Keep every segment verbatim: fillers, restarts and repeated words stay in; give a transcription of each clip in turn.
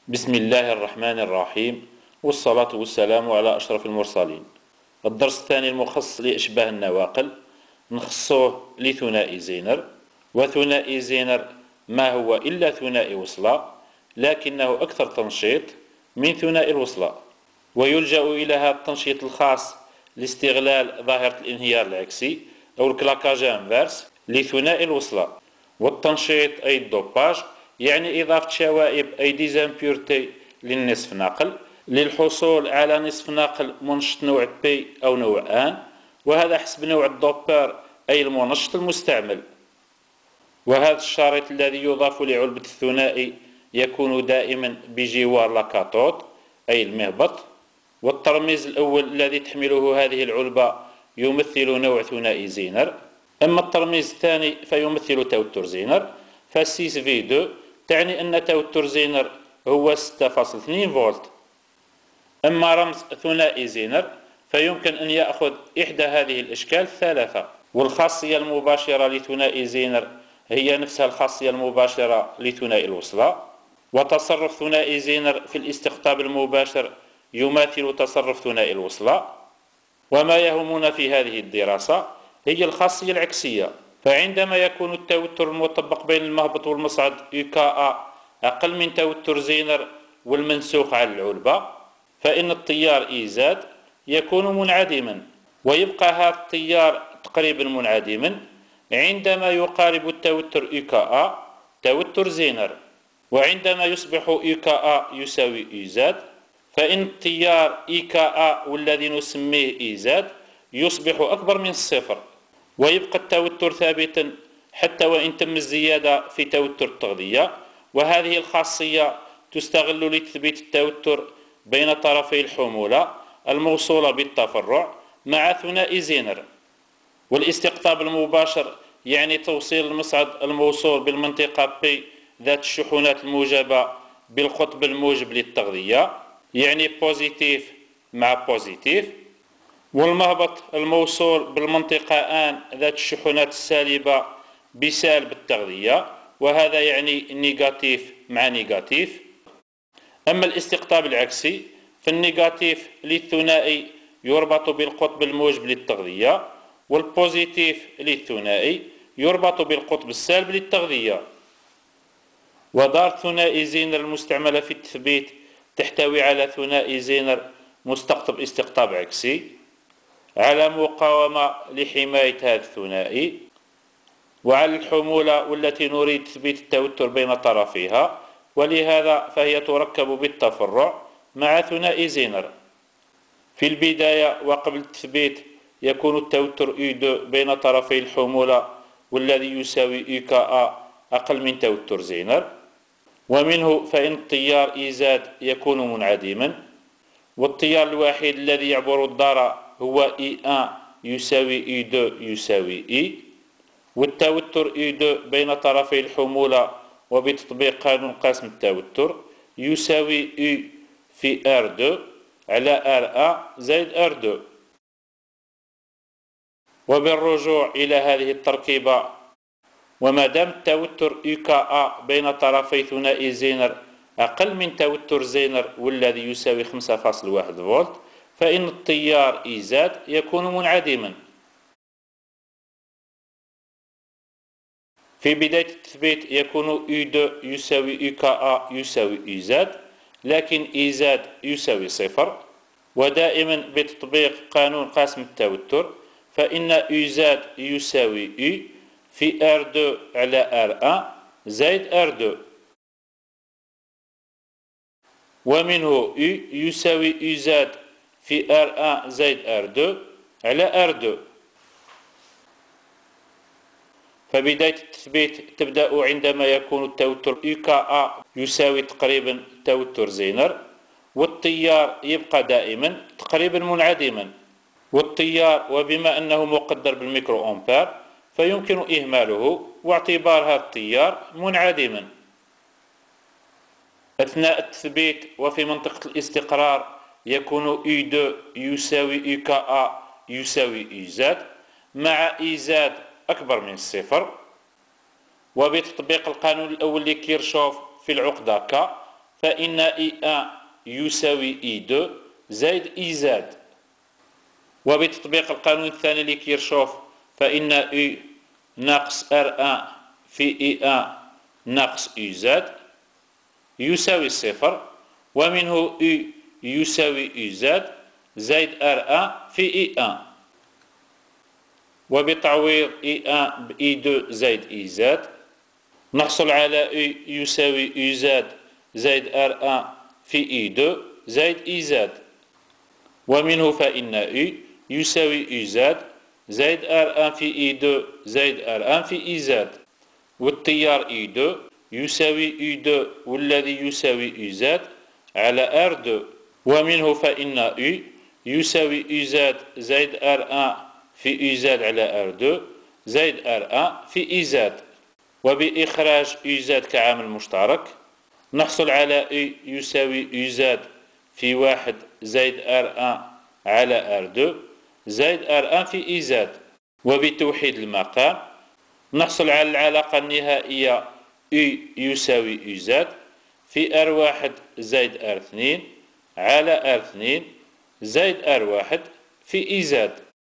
بسم الله الرحمن الرحيم، والصلاة والسلام على أشرف المرسلين. الدرس الثاني المخصص لإشباه النواقل نخصوه لثنائي زينر. وثنائي زينر ما هو إلا ثنائي وصلة، لكنه أكثر تنشيط من ثنائي الوصلة، ويلجأ إلى هذا التنشيط الخاص لاستغلال ظاهرة الانهيار العكسي أو الكلاكاج انفيرس لثنائي الوصلة. والتنشيط أي الدوباج يعني إضافة شوائب أي ديزامبيورتي للنصف ناقل للحصول على نصف ناقل منشط نوع بي أو نوع آن، وهذا حسب نوع الدوبر أي المنشط المستعمل. وهذا الشريط الذي يضاف لعلبة الثنائي يكون دائما بجوار لاكاثود أي المهبط. والترميز الأول الذي تحمله هذه العلبة يمثل نوع ثنائي زينر، أما الترميز الثاني فيمثل توتر زينر، فستة في اثنين تعني أن توتر زينر هو ستة فاصلة اثنين فولت. أما رمز ثنائي زينر فيمكن أن يأخذ إحدى هذه الأشكال الثلاثة. والخاصية المباشرة لثنائي زينر هي نفسها الخاصية المباشرة لثنائي الوصلة. وتصرف ثنائي زينر في الاستقطاب المباشر يماثل تصرف ثنائي الوصلة. وما يهمنا في هذه الدراسة هي الخاصية العكسية، فعندما يكون التوتر المطبق بين المهبط والمصعد يو كا أقل من توتر زينر والمنسوخ على العلبة، فإن التيار إي زاد يكون منعدما، ويبقى هذا التيار تقريبا منعدما عندما يقارب التوتر يو كا توتر زينر. وعندما يصبح يو كا يساوي إي زاد فإن التيار إي كا والذي نسميه إي زاد يصبح أكبر من الصفر، ويبقى التوتر ثابتا حتى وإن تم الزيادة في توتر التغذية. وهذه الخاصية تستغل لتثبيت التوتر بين طرفي الحمولة الموصولة بالتفرع مع ثنائي زينر. والاستقطاب المباشر يعني توصيل المصعد الموصول بالمنطقة بي ذات الشحنات الموجبة بالقطب الموجب للتغذية، يعني بوزيتيف مع بوزيتيف، والمهبط الموصول بالمنطقة آن ذات الشحنات السالبة بسالب التغذية، وهذا يعني نيجاتيف مع نيجاتيف. أما الاستقطاب العكسي فالنيجاتيف للثنائي يربط بالقطب الموجب للتغذية، والبوزيتيف للثنائي يربط بالقطب السالب للتغذية. ودار ثنائي زينر المستعملة في التثبيت تحتوي على ثنائي زينر مستقطب استقطاب عكسي على مقاومة لحماية هذا الثنائي، وعلى الحمولة والتي نريد تثبيت التوتر بين طرفيها، ولهذا فهي تركب بالتفرع مع ثنائي زينر. في البداية وقبل التثبيت يكون التوتر يو اثنين بين طرفي الحمولة والذي يساوي يو كا أقل من توتر زينر، ومنه فإن التيار إي زاد يكون منعدما، والتيار الوحيد الذي يعبر الدار هو إي واحد يساوي إي اثنين يساوي إي، والتوتر إي اثنين بين طرفي الحمولة وبتطبيق قانون قسم التوتر يساوي إي في آر اثنين على آر واحد زائد آر اثنين. وبالرجوع إلى هذه التركيبة، وما دام التوتر يو كا بين طرفي ثنائي زينر أقل من توتر زينر والذي يساوي خمسة فاصلة واحد فولت، فإن التيار إي زاد يكون منعدما. في بداية التثبيت يكون يو اثنين يساوي يو كا يساوي إي زاد، لكن إي زاد يساوي صفر. ودائما بتطبيق قانون قسم التوتر فإن يو زاد يساوي إي في آر اثنين على آر واحد زائد آر اثنين، ومنه يو يساوي يو زاد في آر واحد زائد آر اثنين على آر اثنين. فبداية التثبيت تبدأ عندما يكون التوتر يو كا يساوي تقريبا توتر زينر، والتيار يبقى دائما تقريبا منعدما. والتيار وبما أنه مقدر بالميكرو أمبير فيمكن إهماله واعتبار هذا التيار منعدما. أثناء التثبيت وفي منطقة الاستقرار يكون يو اثنين يساوي يو كا يساوي إي زاد مع إي زاد أكبر من الصفر. وبتطبيق القانون الأول لكيرشوف في العقدة ك فإن إي واحد يساوي إي اثنين زائد إي زاد. وبتطبيق القانون الثاني لكيرشوف فإن إي ناقص ار واحد في إي واحد ناقص إي زاد يساوي صفر، ومنه إي يساوي إي زاد زائد ار واحد في إي واحد. وبتعويض إي واحد بإي اثنين زائد إي زاد نحصل على إي يساوي إي زاد زائد ار واحد في إي اثنين زائد إي زاد، ومنه فإن إي يساوي إي زاد زائد ار واحد في إي اثنين زائد ار واحد في إي زاد. والتيار إي اثنين يساوي إي اثنين والذي يساوي إي زاد على ار اثنين، ومنه فإن إي يساوي إي زاد زائد ار واحد في إي زاد على ار اثنين زائد ار واحد في إي زاد. وبإخراج إي زاد كعامل مشترك نحصل على إي يساوي إي زاد في واحد زائد ار واحد على ار اثنين زائد ار واحد في إي زاد. وبتوحيد المقام نحصل على العلاقة النهائية إي يساوي إي زاد في ار واحد زائد ار اثنين على ار اثنين زائد ار واحد في إي زاد.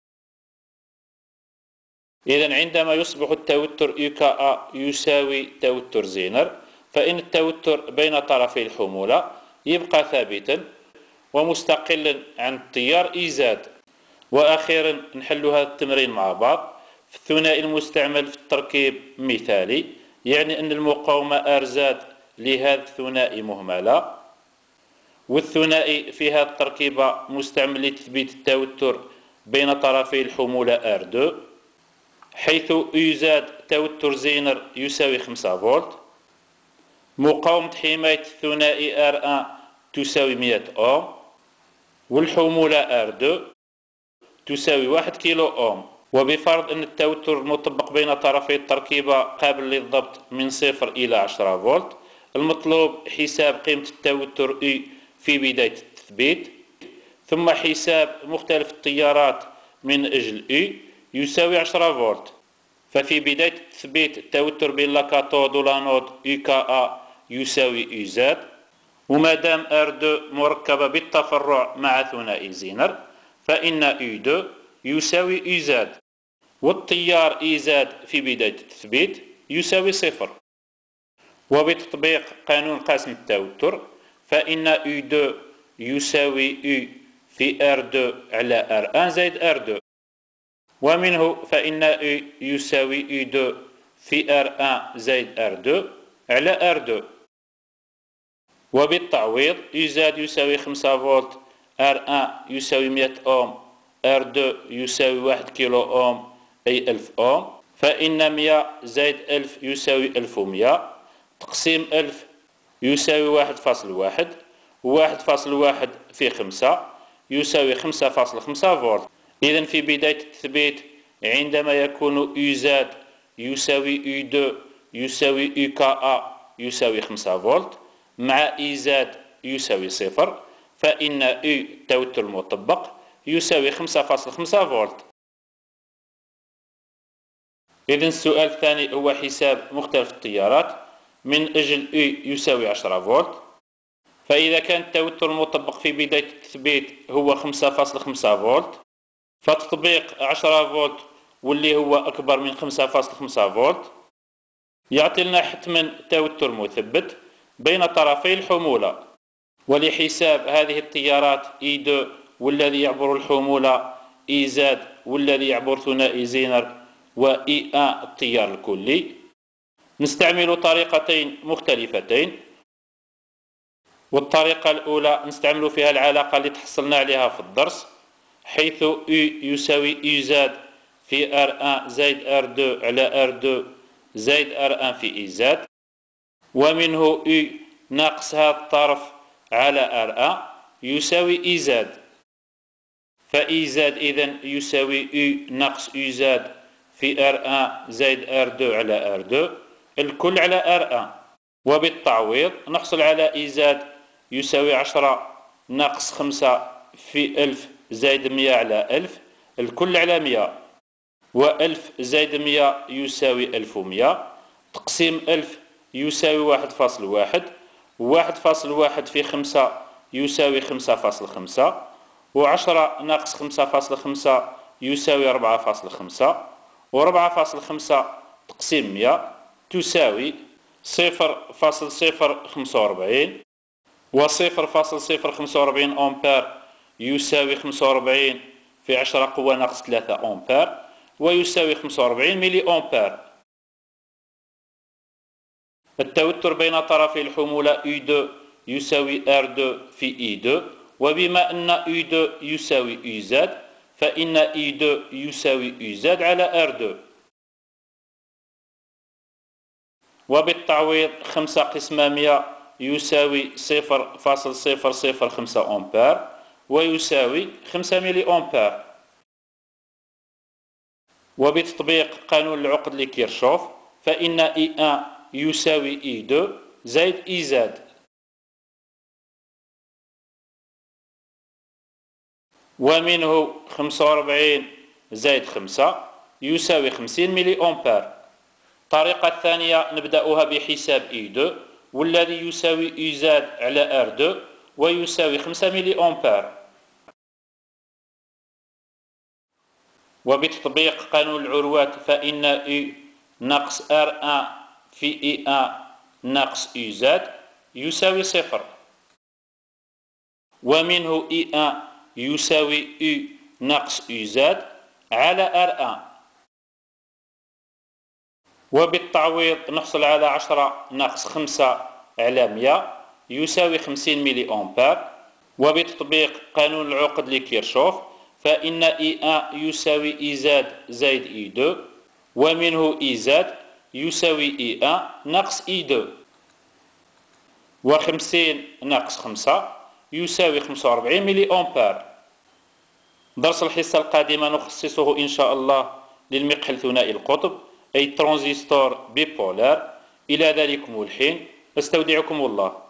إذن عندما يصبح التوتر إي كا يساوي توتر زينر فإن التوتر بين طرفي الحمولة يبقى ثابتا ومستقلا عن التيار إي زاد. وأخيرا نحل هذا التمرين مع بعض. في الثنائي المستعمل في التركيب مثالي، يعني أن المقاومة ار زاد لهذا الثنائي مهملة، والثنائي في هذه التركيبة مستعمل لتثبيت التوتر بين طرفي الحمولة ار اثنين، حيث إي زاد توتر زينر يساوي خمسة فولت، مقاومة حماية الثنائي ار واحد تساوي مئة أوم، والحمولة ار اثنين تساوي واحد كيلو أوم. وبفرض أن التوتر المطبق بين طرفي التركيبة قابل للضبط من صفر إلى عشرة فولت، المطلوب حساب قيمة التوتر إي في بداية التثبيت، ثم حساب مختلف التيارات من أجل إي يساوي عشرة فولت. ففي بداية التثبيت التوتر بين لاكاثود والانود إي كا يساوي إي زاد، ومادام ار اثنين مركبة بالتفرع مع ثنائي زينر فإن إي اثنين يساوي إي زاد، والتيار إي زاد في بداية التثبيت يساوي صفر. وبتطبيق قانون قسم التوتر فإن إي اثنين يساوي إي في ار اثنين على ار واحد زائد ار اثنين، ومنه فإن إي يساوي إي اثنين في ار واحد زائد ار اثنين على ار اثنين. وبالتعويض إي زاد يساوي خمسة فولت، ار واحد يساوي مئة أوم، ار اثنين يساوي واحد كيلو أوم أي ألف أوم، فإن مئة زائد ألف يساوي ألف ومئة، تقسيم ألف يساوي واحد فاصل واحد، وواحد فاصل واحد في خمسة يساوي خمسة فاصل خمسة فولت. إذن في بداية التثبيت عندما يكون إي زاد يساوي إي اثنين يساوي إي كا يساوي خمسة فولت مع إي زاد يساوي صفر، فإن إي التوتر المطبق يساوي خمسة فاصل خمسة فولت. إذن السؤال الثاني هو حساب مختلف التيارات من أجل إي يساوي عشرة فولت. فإذا كان التوتر المطبق في بداية التثبيت هو خمسة فاصل خمسة فولت، فتطبيق عشرة فولت واللي هو أكبر من خمسة فاصل خمسة فولت يعطي لنا حتما توتر مثبت بين طرفي الحمولة. ولحساب هذه التيارات إي اثنين والذي يعبر الحمولة، إي زاد والذي يعبر ثنائي زينر، وإي واحد التيار الكلي، نستعمل طريقتين مختلفتين. والطريقة الأولى نستعمل فيها العلاقة اللي تحصلنا عليها في الدرس، حيث إي يساوي إي زاد في ار واحد زائد ار اثنين على ار اثنين زائد ار واحد في إي زاد، ومنه إي ناقص هذا الطرف على ار واحد يساوي إي زاد. فإي زاد إذن يساوي إي ناقص إي زاد في ار واحد زائد ار اثنين على ار اثنين الكل على ار واحد. وبالتعويض نحصل على إي زاد يساوي عشرة ناقص خمسة في ألف زائد مئة على ألف الكل على مئة، وألف زائد مئة يساوي ألف ومئة، تقسيم ألف يساوي واحد فاصل واحد، واحد فاصل واحد في خمسة يساوي خمسة فاصل خمسة، وعشرة ناقص خمسة فاصل خمسة يساوي أربعة فاصل خمسة، وربعة فاصل خمسة تقسيم مية تساوي صفر فاصل صفر خمسة وربعين، وصفر فاصل صفر خمسة وربعين أمبير يساوي خمسة وربعين في عشرة قوة ناقص ثلاثة أمبير، ويساوي خمسة وربعين ملي أمبير. التوتر بين طرفي الحمولة إي اثنين يساوي آر اثنين في إي اثنين، وبما أن إي اثنين يساوي إي زد فإن إي اثنين يساوي إي زد على آر اثنين. وبالتعويض خمسة قسمة مية يساوي صفر فاصل صفر صفر خمسة أمبير، ويساوي خمسة ملي أمبير. وبتطبيق قانون العقد لكيرشوف فإن إي واحد يساوي إي اثنين زائد إي زد، ومنه خمسة وربعين زائد خمسة يساوي خمسين ملي أمبير. الطريقة الثانية نبدأها بحساب إي اثنين والذي يساوي إي زد على آر اثنين ويساوي خمسة ملي أمبير. وبتطبيق قانون العروات فإن إي ناقص آر واحد في إي واحد ناقص إي زد يساوي صفر، ومنه إي واحد يساوي إي ناقص إي زد على آر واحد. وبالتعويض نحصل على عشرة ناقص خمسة على مية يساوي خمسين ملي أمبير. وبتطبيق قانون العقد لكيرشوف فإن إي واحد يساوي إي زد زائد إي اثنين، ومنه إي زد يساوي إي واحد ناقص إي اثنين، وخمسين ناقص خمسة يساوي خمسة وربعين ملي أمبير. درس الحصة القادمة نخصصه إن شاء الله للمقحل ثنائي القطب أي ترانزستور بيبولار. إلى ذلكم الحين أستودعكم الله.